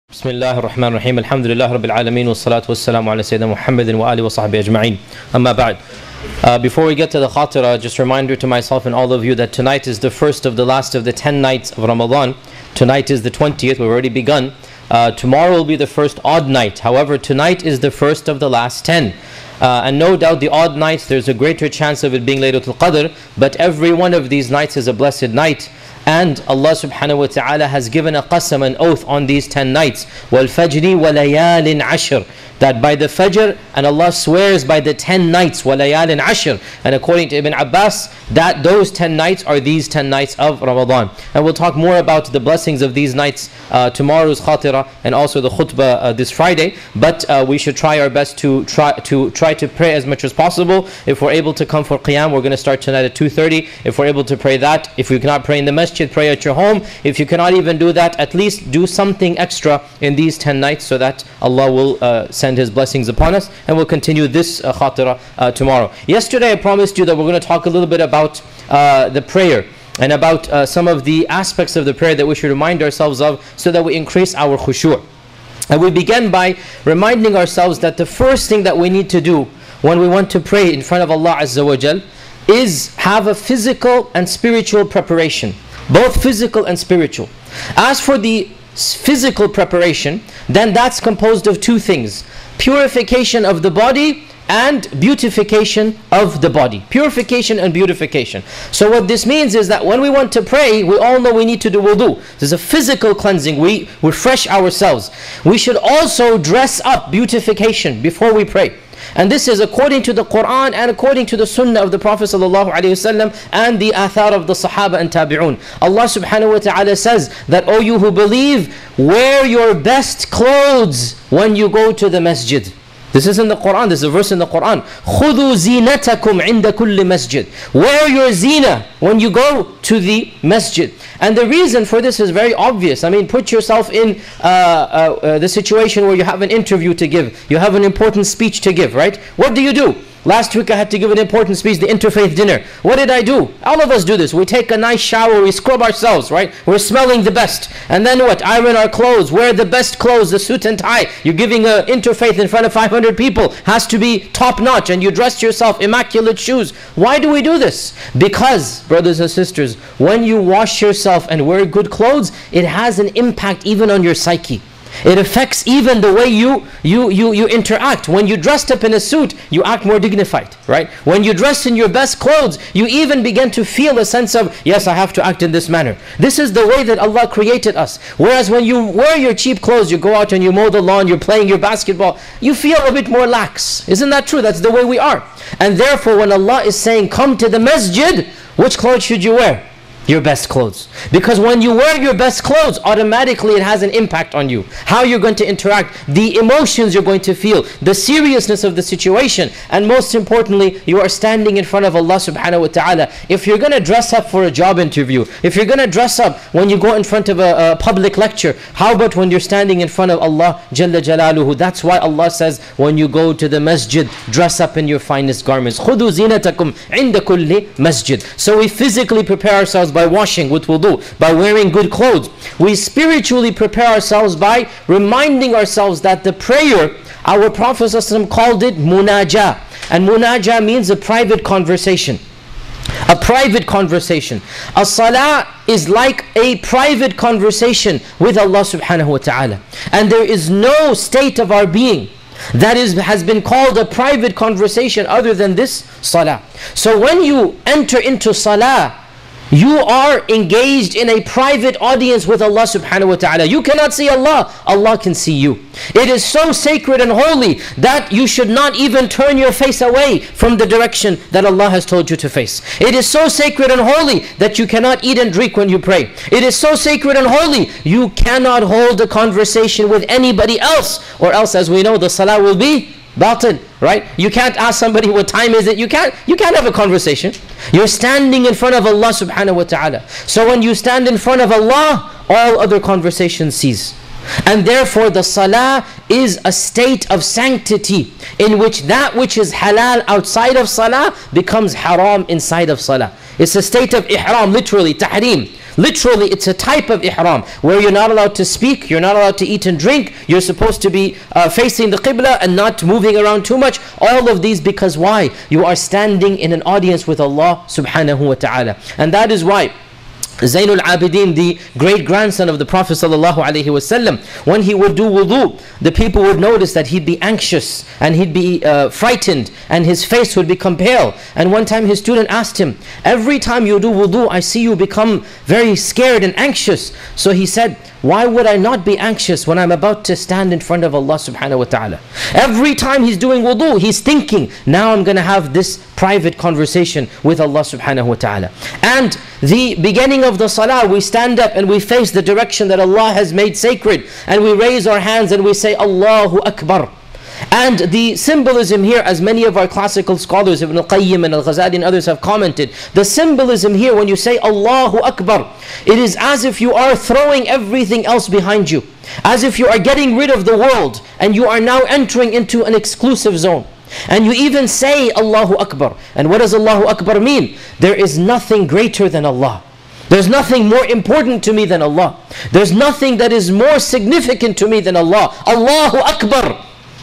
بسم الله الرحمن الرحيم الحمد لله رب العالمين والصلاة والسلام على سيدنا محمد وآله وصحبه أجمعين أما بعد. Before we get to the khatira, just a reminder to myself and all of you that tonight is the first of the last of the 10 nights of Ramadan. Tonight is the 20th, we've already begun. Tomorrow will be the first odd night. However, tonight is the first of the last 10. And no doubt the odd nights, there's a greater chance of it being Laylatul Qadr, but every one of these nights is a blessed night. And Allah subhanahu wa ta'ala has given a qasam, an oath on these 10 nights. وَالْفَجْرِ وَلَيَالٍ عَشْرٍ, that by the Fajr, and Allah swears by the 10 nights, وَلَيَالٍ عَشْرٍ. And according to Ibn Abbas, that those 10 nights are these 10 nights of Ramadan. And we'll talk more about the blessings of these nights tomorrow's khatira and also the khutbah this Friday. But we should try our best to try to pray as much as possible. If we're able to come for Qiyam, we're going to start tonight at 2:30. If we're able to pray that, if we cannot pray in the masjid, pray at your home. If you cannot even do that, at least do something extra in these 10 nights so that Allah will send His blessings upon us. And we'll continue this khatira tomorrow. Yesterday I promised you that we're going to talk a little bit about the prayer and about some of the aspects of the prayer that we should remind ourselves of so that we increase our khushu'. And we began by reminding ourselves that the first thing that we need to do when we want to pray in front of Allah Azza wa Jal is have a physical and spiritual preparation. Both physical and spiritual. As for the physical preparation, then that's composed of two things: purification of the body and beautification of the body. Purification and beautification. So what this means is that when we want to pray, we all know we need to do wudu. There's a physical cleansing. We refresh ourselves. We should also dress up, beautification, before we pray. And this is according to the Quran and according to the Sunnah of the Prophet ﷺ and the athar of the Sahaba and Tabi'un. Allah subhanahu wa ta'ala says that, O you who believe, wear your best clothes when you go to the masjid. This is in the Quran, this is a verse in the Quran. خُذُوا زِينَتَكُمْ عِنْدَ كُلِّ مَسْجِدٍ. Wear your zina when you go to the masjid. And the reason for this is very obvious. I mean, put yourself in the situation where you have an interview to give. You have an important speech to give, right? What do? Last week I had to give an important speech, the interfaith dinner. What did I do? All of us do this. We take a nice shower, we scrub ourselves, right? We're smelling the best. And then what? Iron our clothes, wear the best clothes, the suit and tie. You're giving an interfaith in front of 500 people. Has to be top notch, and you dress yourself, immaculate shoes. Why do we do this? Because, brothers and sisters, when you wash yourself and wear good clothes, it has an impact even on your psyche. It affects even the way you interact. When you dressed up in a suit, you act more dignified, right? When you dress in your best clothes, you even begin to feel a sense of, yes, I have to act in this manner. This is the way that Allah created us. Whereas when you wear your cheap clothes, you go out and you mow the lawn, you're playing your basketball, you feel a bit more lax. Isn't that true? That's the way we are. And therefore, when Allah is saying, come to the masjid, which clothes should you wear? Your best clothes. Because when you wear your best clothes, automatically it has an impact on you. How you're going to interact, the emotions you're going to feel, the seriousness of the situation, and most importantly, you are standing in front of Allah subhanahu wa ta'ala. If you're going to dress up for a job interview, if you're going to dress up when you go in front of a public lecture, how about when you're standing in front of Allah Jalla Jalaluhu? That's why Allah says, when you go to the masjid, dress up in your finest garments. خُذُوا زِينَتَكُمْ عِنْدَ كُلِّ masjid. So we physically prepare ourselves by washing with wudu, by wearing good clothes. We spiritually prepare ourselves by reminding ourselves that the prayer, our Prophet ﷺ called it munajah. And munajah means a private conversation. A private conversation. A salah is like a private conversation with Allah subhanahu wa ta'ala. And there is no state of our being that has been called a private conversation other than this salah. So when you enter into salah, you are engaged in a private audience with Allah subhanahu wa ta'ala. You cannot see Allah, Allah can see you. It is so sacred and holy that you should not even turn your face away from the direction that Allah has told you to face. It is so sacred and holy that you cannot eat and drink when you pray. It is so sacred and holy, you cannot hold a conversation with anybody else, or else, as we know, the salah will be batil, right? You can't ask somebody what time is it. You can't have a conversation. You're standing in front of Allah subhanahu wa ta'ala. So when you stand in front of Allah, all other conversations cease. And therefore the salah is a state of sanctity in which that which is halal outside of salah becomes haram inside of salah. It's a state of ihram, literally, tahreem. Literally, it's a type of ihram where you're not allowed to speak, you're not allowed to eat and drink, you're supposed to be facing the qibla and not moving around too much. All of these because why? You are standing in an audience with Allah subhanahu wa ta'ala. And that is why Zainul Abidin, the great-grandson of the Prophet ﷺ, when he would do wudu, the people would notice that he'd be anxious and he'd be frightened and his face would become pale. And one time his student asked him, every time you do wudu, I see you become very scared and anxious. So he said, why would I not be anxious when I'm about to stand in front of Allah subhanahu wa ta'ala? Every time he's doing wudu, he's thinking, now I'm going to have this private conversation with Allah subhanahu wa ta'ala. And the beginning of the salah, we stand up and we face the direction that Allah has made sacred. And we raise our hands and we say, Allahu Akbar. And the symbolism here, as many of our classical scholars, Ibn al-Qayyim and al-Ghazali and others have commented, the symbolism here when you say Allahu Akbar, it is as if you are throwing everything else behind you. As if you are getting rid of the world and you are now entering into an exclusive zone. And you even say Allahu Akbar. And what does Allahu Akbar mean? There is nothing greater than Allah. There's nothing more important to me than Allah. There's nothing that is more significant to me than Allah. Allahu Akbar.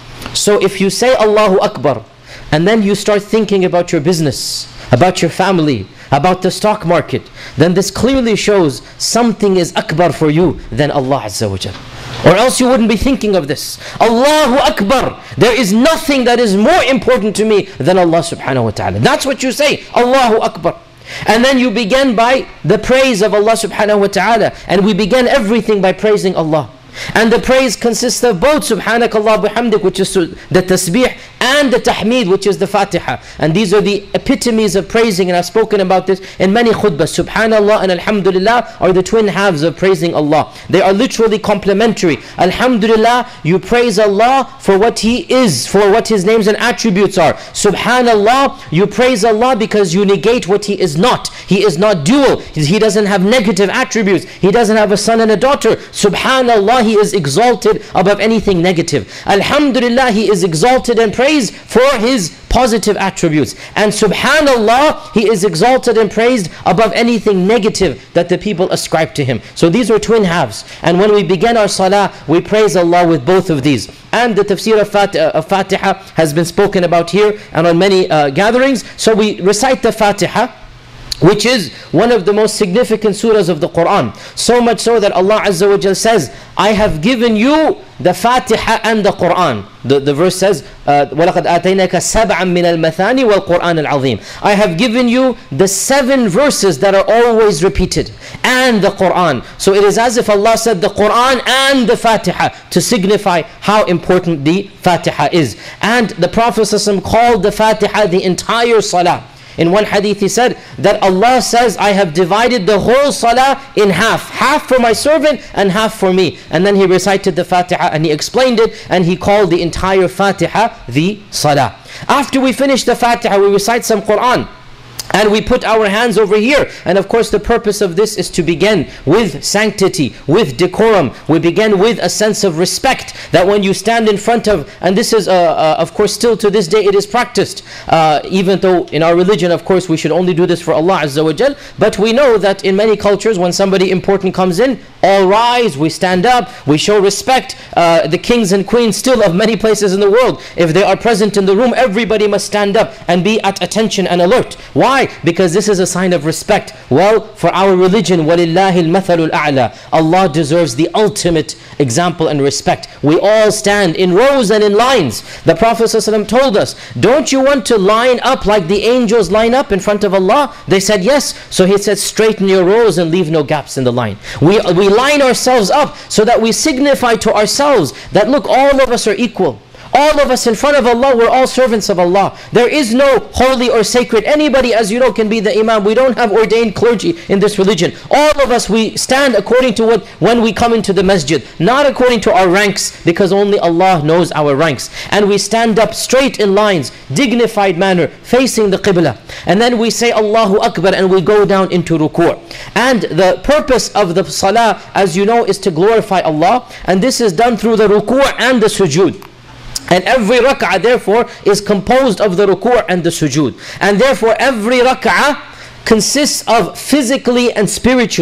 So if you say Allahu Akbar and then you start thinking about your business, about your family, about the stock market, then this clearly shows something is akbar for you than Allah Azza wa Jal. Or else you wouldn't be thinking of this. Allahu Akbar. There is nothing that is more important to me than Allah subhanahu wa ta'ala. That's what you say, Allahu Akbar. And then you begin by the praise of Allah subhanahu wa ta'ala. And we begin everything by praising Allah. And the praise consists of both Subhanakallah bihamdik, which is the tasbih, and the tahmeed, which is the Fatiha. And these are the epitomes of praising, and I've spoken about this in many khutbahs. Subhanallah and Alhamdulillah are the twin halves of praising Allah. They are literally complementary. Alhamdulillah, you praise Allah for what He is, for what His names and attributes are. Subhanallah, you praise Allah because you negate what He is not. He is not dual. He doesn't have negative attributes. He doesn't have a son and a daughter. Subhanallah, He is exalted above anything negative. Alhamdulillah, He is exalted and praised for His positive attributes. And Subhanallah, He is exalted and praised above anything negative that the people ascribe to Him. So these are twin halves. And when we begin our salah, we praise Allah with both of these. And the tafsir of Fatiha has been spoken about here and on many gatherings. So we recite the Fatiha, which is one of the most significant surahs of the Quran. So much so that Allah Azza wa Jal says, I have given you the Fatiha and the Quran. The verse says, وَلَقَدْ آتَيْنَاكَ سَبْعًا مِنَ الْمَثَانِ وَالْقُرْآنِ الْعَظِيمِ. I have given you the 7 verses that are always repeated, and the Quran. So it is as if Allah said the Quran and the Fatiha to signify how important the Fatiha is. And the Prophet ﷺ called the Fatiha the entire salah. In one hadith he said that Allah says, I have divided the whole salah in half. Half for my servant and half for me. And then he recited the Fatiha and he explained it, and he called the entire Fatiha the salah. After we finish the Fatiha, we recite some Quran. And we put our hands over here. And of course the purpose of this is to begin with sanctity, with decorum. We begin with a sense of respect, that when you stand in front of, and this is of course still to this day it is practiced, even though in our religion of course we should only do this for Allah Azza wa Jal. But we know that in many cultures when somebody important comes in, all rise, we stand up, we show respect. The kings and queens still of many places in the world, if they are present in the room, everybody must stand up and be at attention and alert. Why? Because this is a sign of respect. Well, for our religion, وَلِلَّهِ الْمَثَلُ الْأَعْلَى, Allah deserves the ultimate example and respect. We all stand in rows and in lines. The Prophet ﷺ told us, don't you want to line up like the angels line up in front of Allah? They said yes. So he said, straighten your rows and leave no gaps in the line. We line ourselves up so that we signify to ourselves that look, all of us are equal. All of us in front of Allah, we're all servants of Allah. There is no holy or sacred. Anybody, as you know, can be the imam. We don't have ordained clergy in this religion. All of us, we stand according to when we come into the masjid, not according to our ranks, because only Allah knows our ranks. And we stand up straight in lines, dignified manner, facing the qibla. And then we say Allahu Akbar and we go down into ruku'. And the purpose of the salah, as you know, is to glorify Allah. And this is done through the ruku' and the sujood. And every rak'ah therefore is composed of the ruku' and the sujood. And therefore every rak'ah consists of physically and spiritually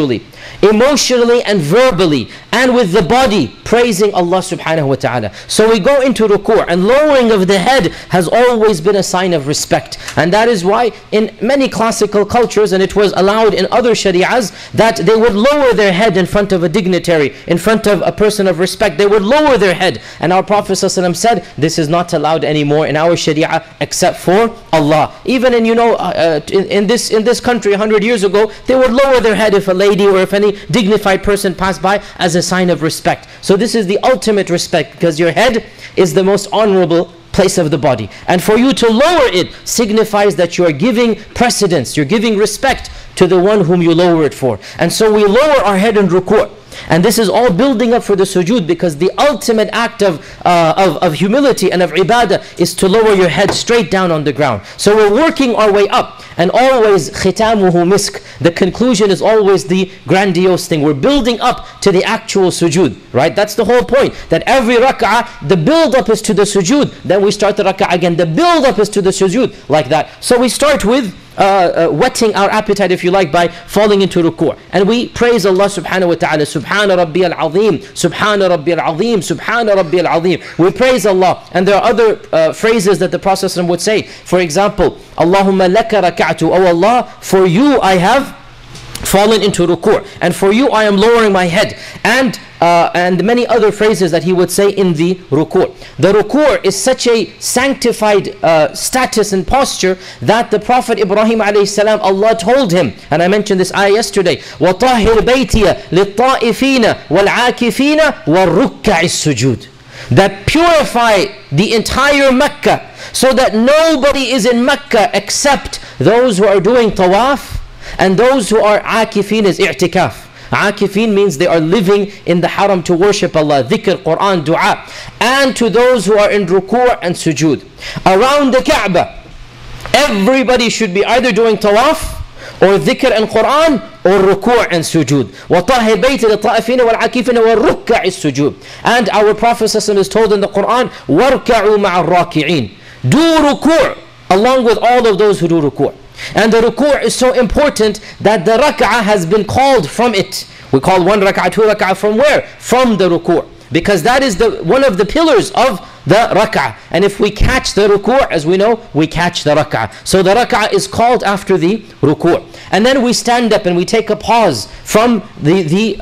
emotionally and verbally and with the body, praising Allah subhanahu wa ta'ala. So we go into ruku', and lowering of the head has always been a sign of respect. And that is why in many classical cultures, and it was allowed in other shari'ahs, that they would lower their head in front of a dignitary, in front of a person of respect. They would lower their head. And our Prophet ﷺ said, this is not allowed anymore in our sharia except for Allah. Even in, in this country 100 years ago, they would lower their head if a lady or if any dignified person passed by, as a sign of respect. So this is the ultimate respect, because your head is the most honorable place of the body. And for you to lower it signifies that you are giving precedence, you're giving respect to the one whom you lower it for. And so we lower our head in ruku'. And this is all building up for the sujood, because the ultimate act of humility and of ibadah is to lower your head straight down on the ground. So we're working our way up, and always khitamuhu misk. The conclusion is always the grandiose thing. We're building up to the actual sujood, right? That's the whole point. That every rak'ah, the build up is to the sujood. Then we start the rak'ah again. The build up is to the sujood, like that. So we start with whetting our appetite, if you like, by falling into ruku'. And we praise Allah subhanahu wa ta'ala. Subhana Rabbi al-Azim, Subhana Rabbi al-Azim, Subhana Rabbi al-Azim. We praise Allah. And there are other phrases that the Prophet would say. For example, Allahumma laka raka'tu. Oh Allah, for you I have fallen into ruku', and for you I am lowering my head, and many other phrases that he would say in the ruku'. The ruku' is such a sanctified status and posture that the Prophet Ibrahim alayhi salam, Allah told him, and I mentioned this ayah yesterday, وَطَهِّرْ بَيْتِيَ لِلطَّائِفِينَ وَالْعَاكِفِينَ وَالرُّكَّعِ السُّجُودِ, that purify the entire Mecca, so that nobody is in Mecca except those who are doing tawaf, and those who are akifin is i'tikaf. Akifin means they are living in the haram to worship Allah, dhikr, Quran, dua. And to those who are in ruku' and sujood. Around the Kaaba, everybody should be either doing tawaf, or dhikr and Quran, or ruku' and sujood. وَطَهِّرْ بَيْتِ لِلطَّائِفِينَ وَالْعَاكِفِينَ وَالرُّكَّعِ السُّجُودِ. And our Prophet ﷺ is told in the Quran, وَارْكَعُوا مَعَ الرَّاكِعِينَ. Do ruku' along with all of those who do ruku'. And the ruku' is so important that the rak'ah has been called from it. We call one rak'ah, two rak'ah from where? From the ruku'. Because that is one of the pillars of the rak'ah. And if we catch the ruku', as we know, we catch the rak'ah. So the rak'ah is called after the ruku'. And then we stand up and we take a pause from the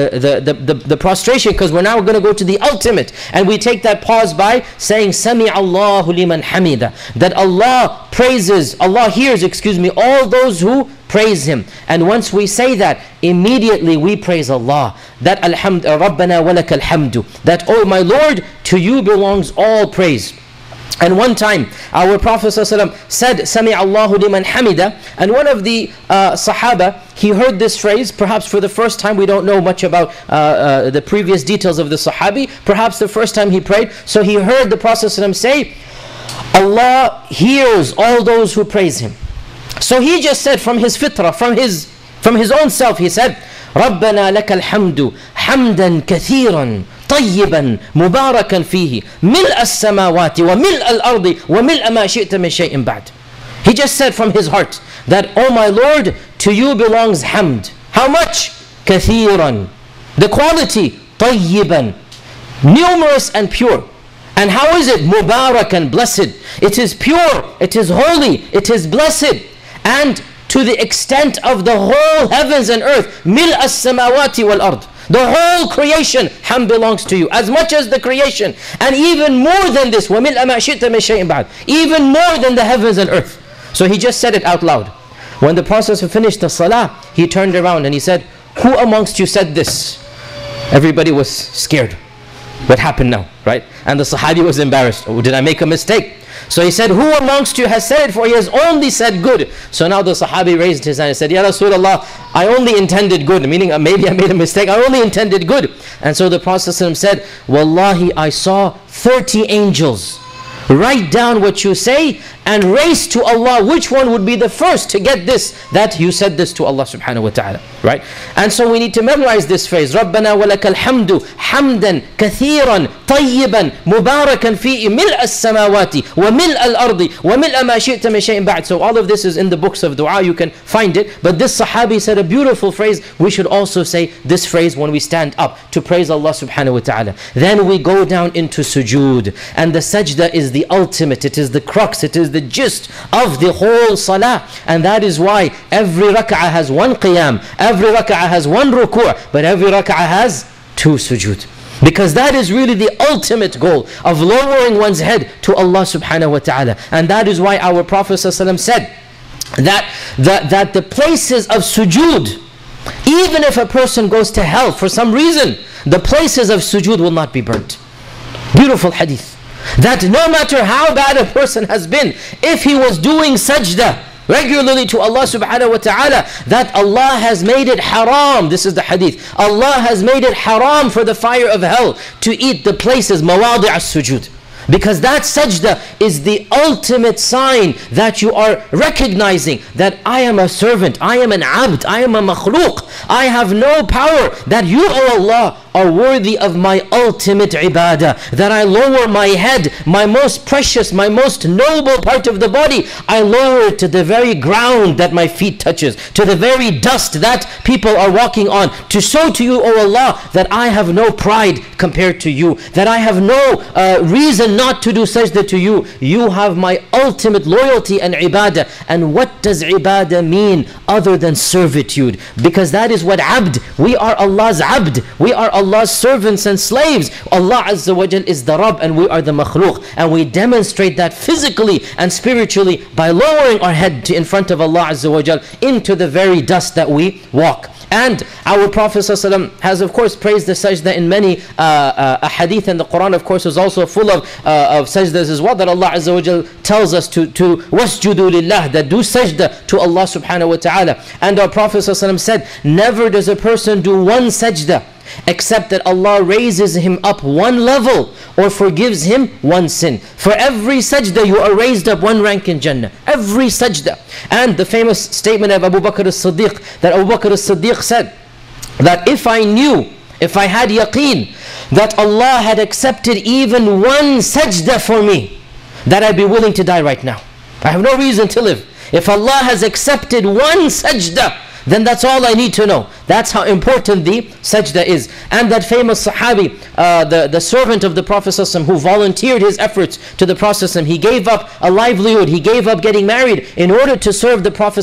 prostration, because we're now going to go to the ultimate. And we take that pause by saying, Sami Allahu liman hamida. That Allah praises, Allah hears, all those who praise Him. And once we say that, immediately we praise Allah. That alhamd, Rabbana walakal hamdu. That, oh my Lord, to you belongs all praise. And one time, our Prophet ﷺ said, Sami Allahu liman hamida. And one of the Sahaba, he heard this phrase, perhaps for the first time. We don't know much about the previous details of the Sahabi. Perhaps the first time he prayed. So he heard the Prophet ﷺ say, Allah hears all those who praise Him. So he just said from his fitrah, from his own self, he said, رَبَّنَا لَكَ الْحَمْدُ حَمْدًا كَثِيرًا طيبا مباركا فيه ملء السماوات وملء الأرض وملء ما شئت من شيء بعد. He just said from his heart that, oh my Lord, to you belongs hamd. How much? كثيرا. The quality, طيبا, numerous and pure. And how is it? Mubarakan, blessed. It is pure, it is holy, it is blessed. And to the extent of the whole heavens and earth, ملء السماوات والأرض. The whole creation, hamd belongs to you, as much as the creation. And even more than this, وَمِلْأَ مَا شِئْتَ مِنْ شَيْءٍ بَعْدٍ. Even more than the heavens and earth. So he just said it out loud. When the Prophet finished the salah, he turned around and he said, who amongst you said this? Everybody was scared. What happened now, right? And the Sahabi was embarrassed. Oh, did I make a mistake? So he said, who amongst you has said it? For he has only said good. So now the Sahabi raised his hand and said, Ya Rasulullah, I only intended good. Meaning maybe I made a mistake. I only intended good. And so the Prophet said, Wallahi, I saw 30 angels write down what you say and race to Allah. Which one would be the first to get this, that you said this to Allah subhanahu wa ta'ala, right? And so we need to memorize this phrase, رَبَّنَا وَلَكَ الْحَمْدُ حَمْدًا كَثِيرًا طَيِّبًا مُبَارَكًا فِيهِ مِلْءَ السَّمَاوَاتِ وَمِلْءَ الْأَرْضِ وَمِلْءَ مَا شِئْتَ مِنْ شَيْءٍ بَعْدٍ. So all of this is in the books of dua, you can find it. But this Sahabi said a beautiful phrase. We should also say this phrase when we stand up to praise Allah subhanahu wa ta'ala. Then we go down into sujood. And the sajda is the ultimate, it is the crux, it is the gist of the whole salah. And that is why every rak'ah has one qiyam, every rak'ah has one ruku', but every rak'ah has two sujood. Because that is really the ultimate goal of lowering one's head to Allah subhanahu wa ta'ala. And that is why our Prophet ﷺ said that the places of sujood, even if a person goes to hell for some reason, the places of sujood will not be burnt. Beautiful hadith. That no matter how bad a person has been, if he was doing sajda regularly to Allah subhanahu wa ta'ala, that Allah has made it haram. This is the hadith. Allah has made it haram for the fire of hell to eat the places, mawadi' as-sujud. Because that sajda is the ultimate sign that you are recognizing that I am a servant, I am an abd, I am a makhluq. I have no power, that you, O Allah, are worthy of my ultimate ibadah. That I lower my head, my most precious, my most noble part of the body, I lower it to the very ground that my feet touches, to the very dust that people are walking on, to show to you, O Allah, that I have no pride compared to you, that I have no reason not to do sajda to you. You have my ultimate loyalty and ibadah. And what does ibadah mean other than servitude? Because that is what abd, we are Allah's abd, we are Allah's servants and slaves. Allah Azza wa Jal is the Rabb and we are the makhluk. And we demonstrate that physically and spiritually by lowering our head in front of Allah Azza wa Jal into the very dust that we walk. And our Prophet ﷺ has of course praised the sajda in many hadith, and the Quran of course is also full of sajdas as well, that Allah Azza wa Jal tells us to wasjudu lillah, that do sajda to Allah subhanahu wa ta'ala. And our Prophet ﷺ said, never does a person do one sajda except that Allah raises him up one level or forgives him one sin. For every sajda you are raised up one rank in Jannah. Every sajda. And the famous statement of Abu Bakr as-Siddiq, that Abu Bakr as-Siddiq said that if I knew, if I had yaqeen that Allah had accepted even one sajda for me, that I'd be willing to die right now. I have no reason to live. If Allah has accepted one sajda, then that's all I need to know. That's how important the sajda is. And that famous Sahabi, the servant of the Prophet ﷺ, who volunteered his efforts to the Prophet ﷺ, he gave up a livelihood, he gave up getting married in order to serve the Prophet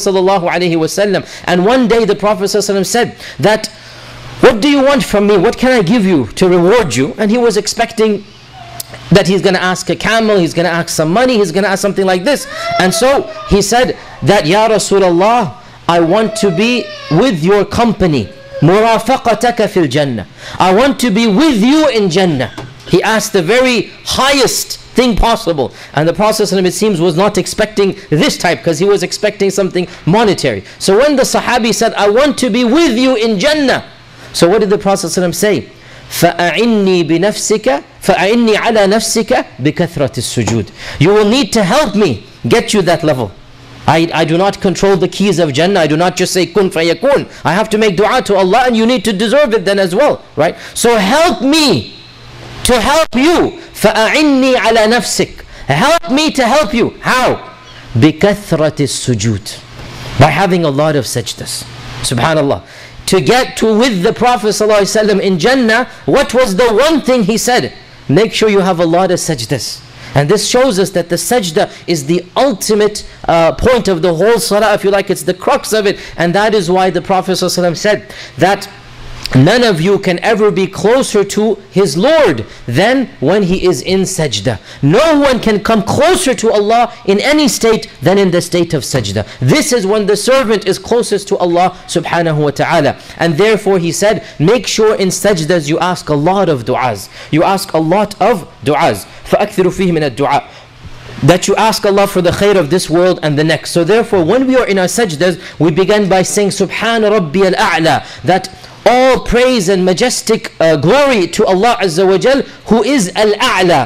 ﷺ. And one day the Prophet ﷺ said that, what do you want from me? What can I give you to reward you? And he was expecting that he's going to ask a camel, he's going to ask some money, he's going to ask something like this. And so he said that, Ya Rasulullah, I want to be with your company. Murafaqataka fil Jannah. I want to be with you in Jannah. He asked the very highest thing possible. And the Prophet ﷺ, it seems, was not expecting this type, because he was expecting something monetary. So when the Sahabi said, I want to be with you in Jannah, so what did the Prophet ﷺ say? فَأَعِنِّي بِنَفْسِكَ فَأَعِنِّي عَلَى نَفْسِكَ بِكَثْرَةِ السُّجُودِ. You will need to help me get you that level. I do not control the keys of Jannah. I do not just say kun fayakun. I have to make dua to Allah, and you need to deserve it then as well, right? So help me to help you. فَأَعِنِّي عَلَى نَفْسِكَ. Help me to help you. How? بِكَثْرَةِ السُّجُودِ. By having a lot of sajdas. Subhanallah. To get to with the Prophet ﷺ in Jannah, what was the one thing he said? Make sure you have a lot of sajdas. And this shows us that the sajda is the ultimate point of the whole salah, if you like, it's the crux of it. And that is why the Prophet ﷺ said that none of you can ever be closer to his Lord than when he is in sajda. No one can come closer to Allah in any state than in the state of sajda. This is when the servant is closest to Allah subhanahu wa ta'ala. And therefore he said, make sure in sajdas you ask a lot of du'as. You ask a lot of du'as. فَأَكْثِرُ فِيهِ مِنَ الدُّعَاء. That you ask Allah for the khair of this world and the next. So therefore when we are in our sajdas, we begin by saying Subhana Rabbi al-A'la, that all praise and majestic glory to Allah Azza wa Jal, who is Al-A'la.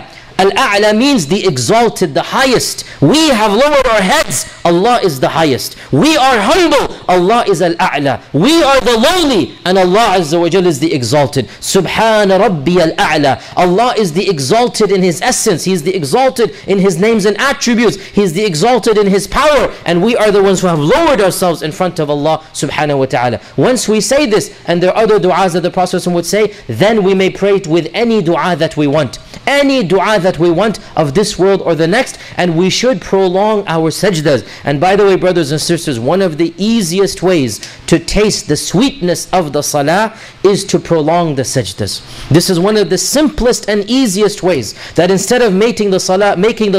Al-A'la means the exalted, the highest. We have lowered our heads, Allah is the highest. We are humble, Allah is Al-A'la. We are the lowly, and Allah Azza wa Jal is the exalted. Subhana Rabbi Al-A'la. Allah is the exalted in His essence. He is the exalted in His names and attributes. He is the exalted in His power. And we are the ones who have lowered ourselves in front of Allah subhanahu wa ta'ala. Once we say this, and there are other du'as that the Prophet would say, then we may pray it with any du'a that we want. Any du'a that we want of this world or the next, and we should prolong our sajdas. And by the way, brothers and sisters, one of the easiest ways to taste the sweetness of the salah is to prolong the sajdas. This is one of the simplest and easiest ways, that instead of making the salah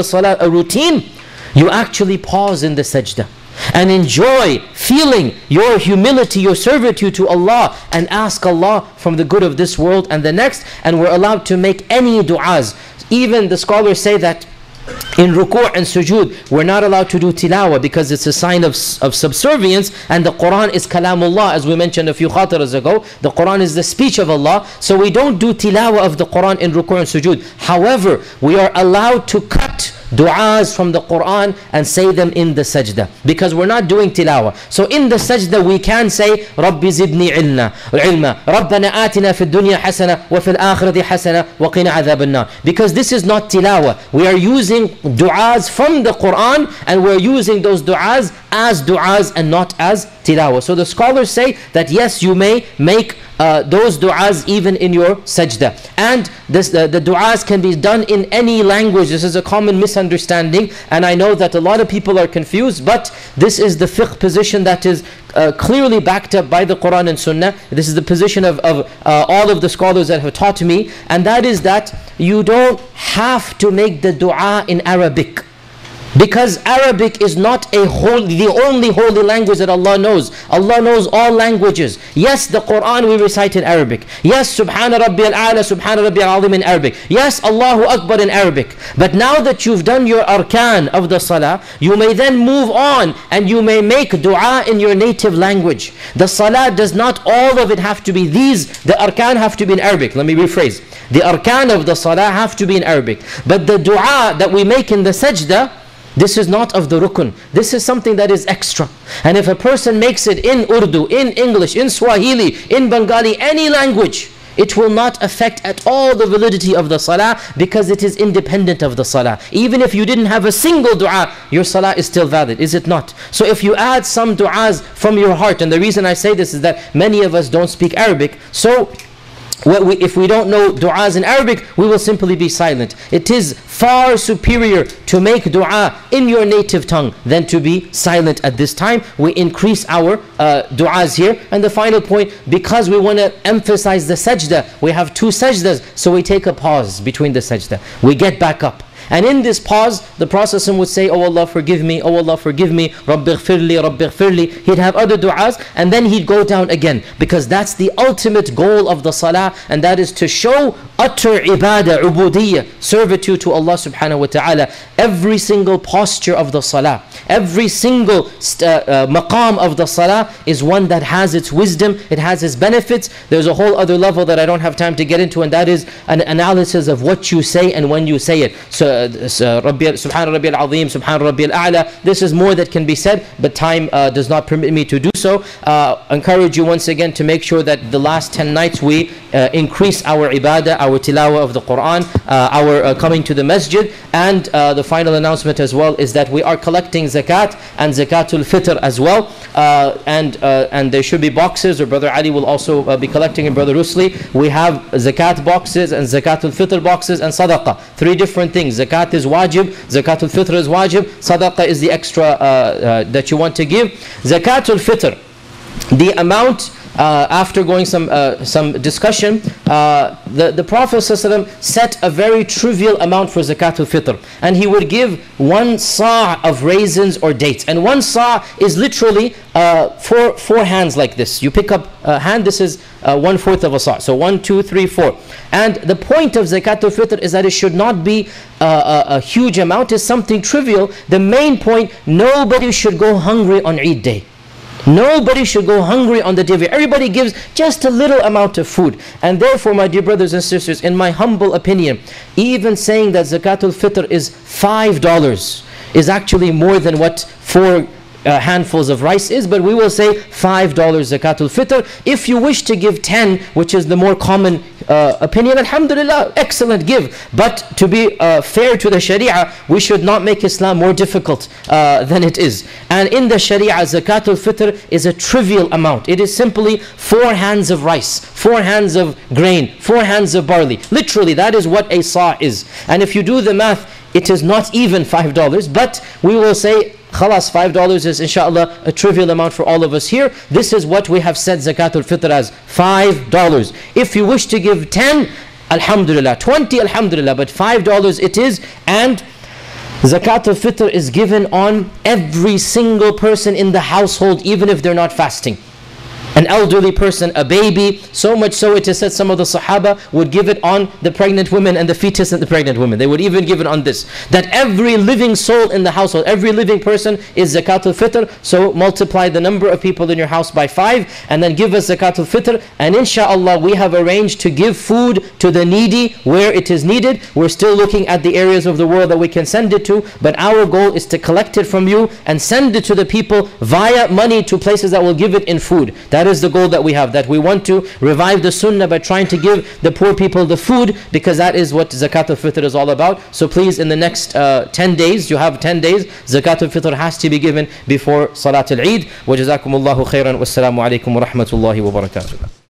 a routine, you actually pause in the sajda and enjoy feeling your humility, your servitude to Allah, and ask Allah from the good of this world and the next. And we're allowed to make any du'as. Even the scholars say that in ruku' and sujood, we're not allowed to do tilawah because it's a sign of subservience, and the Quran is kalamullah, as we mentioned a few khatiras ago. The Quran is the speech of Allah, so we don't do tilawah of the Quran in ruku' and sujood. However, we are allowed to cut du'as from the Quran and say them in the sajda, because we're not doing tilawah. So in the sajda we can say Rabbi zidni ilma Rabbana atina fid dunya hasana wa fil akhirati hasana wa qina adhaban nar, because this is not tilawah. We are using du'as from the Quran, and we're using those du'as as du'as and not as tilawah. So the scholars say that yes, you may make those du'as even in your sajda. And the du'as can be done in any language. This is a common misunderstanding, and I know that a lot of people are confused, but this is the fiqh position that is clearly backed up by the Quran and Sunnah. This is the position of all of the scholars that have taught me, and that is that you don't have to make the du'a in Arabic, because Arabic is not the only holy language that Allah knows. Allah knows all languages. Yes, the Quran we recite in Arabic. Yes, Subhana Rabbi al-A'la, Subhana Rabbi al-Azim in Arabic. Yes, Allahu Akbar in Arabic. But now that you've done your arkan of the salah, you may then move on and you may make dua in your native language. The salah does not all of it have to be these. The arkan have to be in Arabic. Let me rephrase. The arkan of the salah have to be in Arabic. But the dua that we make in the sajda, this is not of the rukun. This is something that is extra. And if a person makes it in Urdu, in English, in Swahili, in Bengali, any language, it will not affect at all the validity of the salah, because it is independent of the salah. Even if you didn't have a single dua, your salah is still valid, is it not? So if you add some du'as from your heart, and the reason I say this is that many of us don't speak Arabic, so if we don't know du'as in Arabic, we will simply be silent. It is far superior to make dua in your native tongue than to be silent at this time. We increase our du'as here. And the final point, because we want to emphasize the sajda, we have two sajdas, so we take a pause between the sajda. We get back up. And in this pause, the Prophet would say, "Oh Allah, forgive me, oh Allah, forgive me, Rabbi ghfirli, Rabbi ghfirli." He'd have other du'as, and then he'd go down again, because that's the ultimate goal of the salah, and that is to show utter ibadah, ubudiyyah, servitude to Allah subhanahu wa ta'ala. Every single posture of the salah, every single maqam of the salah is one that has its wisdom, it has its benefits. There's a whole other level that I don't have time to get into, and that is an analysis of what you say and when you say it. So Subhana Rabbi al-Azim, Subhana Rabbi al-A'la, this is more that can be said, but time does not permit me to do so. Encourage you once again to make sure that the last 10 nights we increase our ibadah, our tilawah of the Quran, our coming to the masjid. And the final announcement as well is that we are collecting zakat and zakatul fitr as well, and there should be boxes, or Brother Ali will also be collecting, and Brother Rusli. We have zakat boxes and zakatul fitr boxes and sadaqah, three different things. Zakat is wajib, zakatul fitr is wajib, sadaqah is the extra that you want to give. Zakatul fitr, the amount, after going some discussion, the Prophet ﷺ set a very trivial amount for zakatul fitr, and he would give 1 sa' of raisins or dates. And 1 sa' is literally four hands like this. You pick up a hand, this is 1/4 of a sa'. So 1, 2, 3, 4. And the point of zakatul fitr is that it should not be a huge amount, it's something trivial. The main point, nobody should go hungry on Eid day. Nobody should go hungry on the day of Eid. Everybody gives just a little amount of food. And therefore, my dear brothers and sisters, in my humble opinion, even saying that Zakatul Fitr is $5 is actually more than what 4 handfuls of rice is, but we will say $5 Zakatul Fitr. If you wish to give 10, which is the more common opinion, alhamdulillah, excellent, give. But to be fair to the Sharia, we should not make Islam more difficult than it is. And in the Sharia, Zakatul Fitr is a trivial amount. It is simply 4 hands of rice, 4 hands of grain, 4 hands of barley. Literally, that is what a sa' is. And if you do the math, it is not even $5, but we will say, khalas, $5 is inshallah a trivial amount for all of us here. This is what we have said Zakatul Fitr as, $5. If you wish to give 10, alhamdulillah, 20, alhamdulillah, but $5 it is. And Zakatul Fitr is given on every single person in the household, even if they're not fasting. An elderly person, a baby, so much so it is said some of the Sahaba would give it on the pregnant women and the fetus and the pregnant women. They would even give it on this. That every living soul in the household, every living person is Zakatul Fitr. So multiply the number of people in your house by 5 and then give us Zakatul Fitr. And inshallah we have arranged to give food to the needy where it is needed. We're still looking at the areas of the world that we can send it to, but our goal is to collect it from you and send it to the people via money to places that will give it in food. That is the goal that we have, that we want to revive the sunnah by trying to give the poor people the food, because that is what Zakatul Fitr is all about. So please, in the next 10 days, you have 10 days, Zakatul Fitr has to be given before Salatul Eid. Wa jazakumullahu khairan. Wassalamu alaikum wa rahmatullahi wa barakatuh.